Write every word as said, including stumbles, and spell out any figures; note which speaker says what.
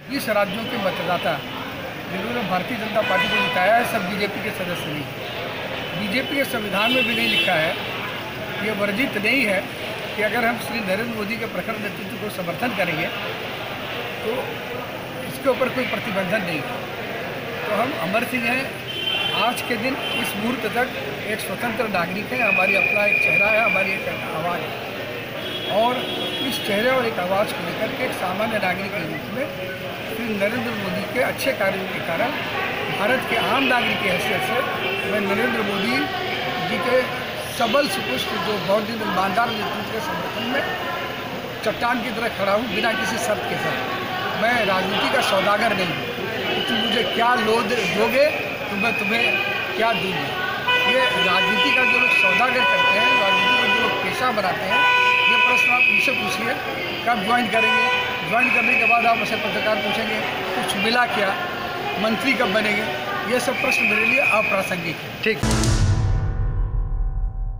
Speaker 1: इस राज्यों के मतदाता जिन्होंने भारतीय जनता पार्टी को जिताया है, सब बीजेपी के सदस्य नहीं। बीजेपी के संविधान में भी नहीं लिखा है, ये वर्जित नहीं है कि अगर हम श्री नरेंद्र मोदी के प्रखर नेतृत्व को समर्थन करेंगे तो इसके ऊपर कोई प्रतिबंधन नहीं है। तो हम अमर सिंह हैं, आज के दिन इस मुहूर्त तक एक स्वतंत्र नागरिक है, हमारी अपना एक चेहरा है, हमारी एक आवाज़ है, और इस चेहरे और एक आवाज़ को लेकर के एक सामान्य नागरिक के रूप में श्री नरेंद्र मोदी के अच्छे कार्यों के कारण भारत के आम नागरिक की हैसियत से मैं नरेंद्र मोदी जी के सबल सुपुष्ट जो बहुत ही ईमानदार नेतृत्व के समर्थन में चट्टान की तरह खड़ा हूँ, बिना किसी शर्त के साथ। मैं राजनीति का सौदागर नहीं हूँ कि तुम मुझे क्या लो दोगे तो मैं तुम्हें क्या दूँगा। ये राजनीति का जो लोग सौदागर करते हैं, राजनीति का जो लोग पेशा बनाते हैं, ये प्रश्न आप उनसे पूछिए कब ज्वाइन करेंगे। ज्वाइन करने के बाद आप मुझसे पत्रकार पूछेंगे कुछ मिला क्या, मंत्री कब बनेंगे, ये सब प्रश्न मेरे लिए अप्रासंगिक है। ठीक।